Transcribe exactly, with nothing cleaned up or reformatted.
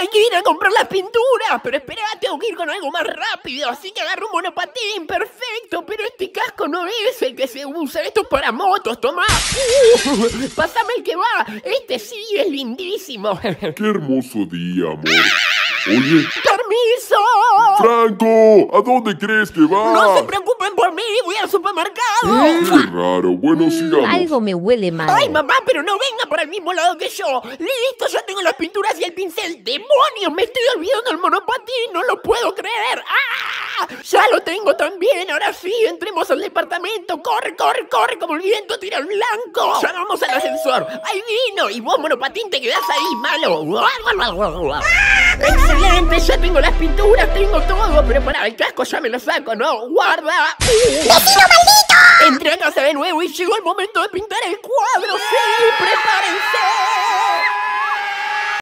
hay que ir a comprar las pinturas. Pero espera, tengo que ir con algo más rápido. Así que agarro un monopatín, perfecto. Pero este casco no es el que se usa. Esto es para motos, tomá. Uh, pásame el que va. Este sí es lindísimo. Qué hermoso día, amor. Oye. ¡Permiso! ¡Franco! ¿A dónde crees que vas? No se preocupen por mí, voy al supermercado. Qué raro. Bueno, sigamos. Algo me huele mal. Ay, mamá, pero no venga por el mismo lado que yo. Listo, ya tengo las pinturas y el pincel. ¡Demonios! Me estoy olvidando el monopatín. No lo puedo creer. ¡Ah! Ya lo tengo también. Ahora sí, entremos al departamento. Corre, corre, corre, como el viento tira al blanco. Llamamos al ascensor. ¡Ahí vino! Y vos, monopatín, te quedás ahí, malo. ¡Excelente! Ya tengo las pinturas, tengo todo. Pero pará, el casco ya me lo saco, ¿no? ¡Guarda! ¡Vecino maldito! Entré a casa de nuevo y llegó el momento de pintar el cuadro. ¡Sí! ¡Prepárense!